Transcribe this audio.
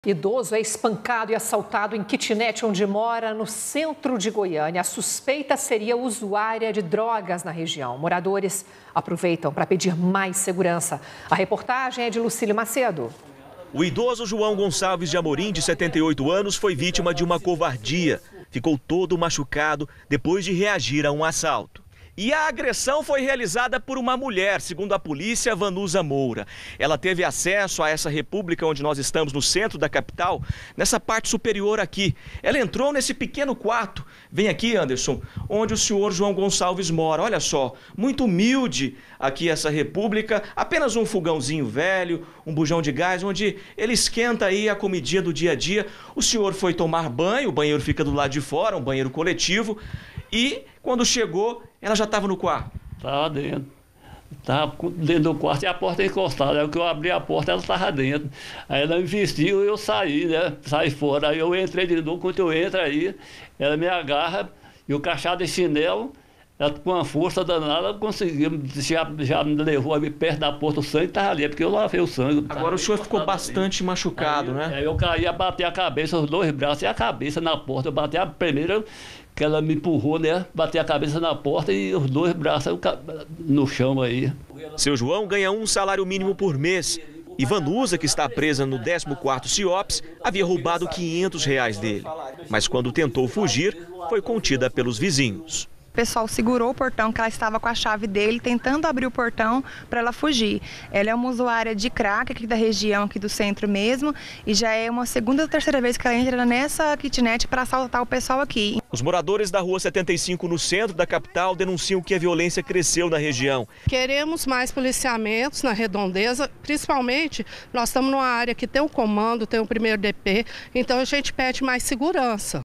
Idoso é espancado e assaltado em kitnet onde mora, no centro de Goiânia. A suspeita seria usuária de drogas na região. Moradores aproveitam para pedir mais segurança. A reportagem é de Lucílio Macedo. O idoso João Gonçalves de Amorim, de 78 anos, foi vítima de uma covardia. Ficou todo machucado depois de reagir a um assalto. E a agressão foi realizada por uma mulher, segundo a polícia, Vanusa Moura. Ela teve acesso a essa república onde nós estamos, no centro da capital, nessa parte superior aqui. Ela entrou nesse pequeno quarto, vem aqui, Anderson, onde o senhor João Gonçalves mora. Olha só, muito humilde aqui essa república, apenas um fogãozinho velho, um bujão de gás, onde ele esquenta aí a comidinha do dia a dia. O senhor foi tomar banho, o banheiro fica do lado de fora, um banheiro coletivo, e quando chegou, ela já estava no quarto. Estava dentro. Estava dentro do quarto e a porta encostada. Aí que eu abri a porta, ela estava dentro. Aí ela me vestiu e eu saí, né? Saí fora. Aí eu entrei de novo. Quando eu entro aí, ela me agarra e o cachado de chinelo, ela, com uma força danada, conseguiu. Já me levou ali perto da porta. O sangue estava ali, porque eu lavei o sangue. Agora o senhor ficou bastante machucado, né? Aí eu caí a bater a cabeça, os dois braços e a cabeça na porta. Eu bati a primeira, que ela me empurrou, né? Bati a cabeça na porta e os dois braços no chão aí. Seu João ganha um salário mínimo por mês. E Vanusa, que está presa no 14º CIOPS, havia roubado R$500 dele. Mas quando tentou fugir, foi contida pelos vizinhos. O pessoal segurou o portão, que ela estava com a chave dele, tentando abrir o portão para ela fugir. Ela é uma usuária de crack aqui da região, aqui do centro mesmo, e já é uma segunda ou terceira vez que ela entra nessa kitnet para assaltar o pessoal aqui. Os moradores da Rua 75, no centro da capital, denunciam que a violência cresceu na região. Queremos mais policiamentos na redondeza, principalmente nós estamos numa área que tem o comando, tem o primeiro DP, então a gente pede mais segurança.